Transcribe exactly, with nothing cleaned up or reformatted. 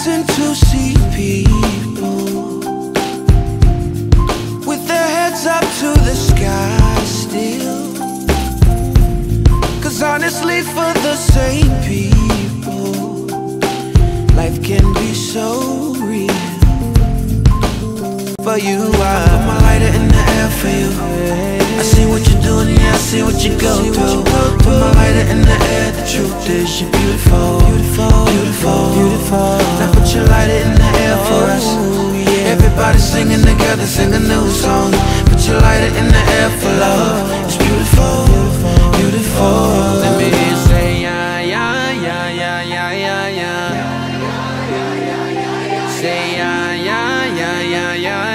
amazing to see people with their heads up to the sky still. Cause honestly, for the same people, life can be so real. For you, I put my lighter in the air for you. I see what you're doing, yeah, I see what you go through. Put my lighter in the air, the truth is you're beautiful, beautiful, beautiful, beautiful. Now put your lighter in the air for us. Everybody singing together, sing a new song. Put your lighter in the air for love. It's beautiful, beautiful. Let me hear you say yeah, yeah, yeah, yeah, yeah, yeah, yeah. Say yeah, yeah, yeah, yeah, yeah.